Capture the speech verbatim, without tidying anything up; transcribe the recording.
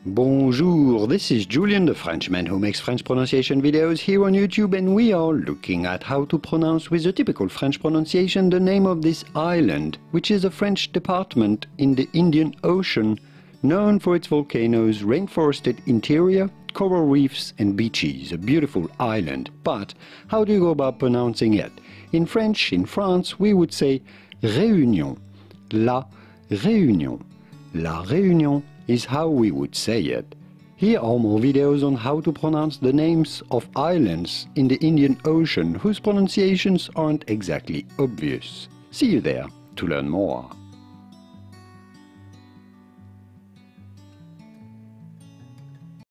Bonjour, this is Julian, the Frenchman who makes French pronunciation videos here on YouTube, and we are looking at how to pronounce with the typical French pronunciation the name of this island, which is a French department in the Indian Ocean, known for its volcanoes, rainforested interior, coral reefs and beaches, a beautiful island. But how do you go about pronouncing it? In French, in France, we would say Réunion, La Réunion. La Réunion is how we would say it. Here are more videos on how to pronounce the names of islands in the Indian Ocean whose pronunciations aren't exactly obvious. See you there to learn more.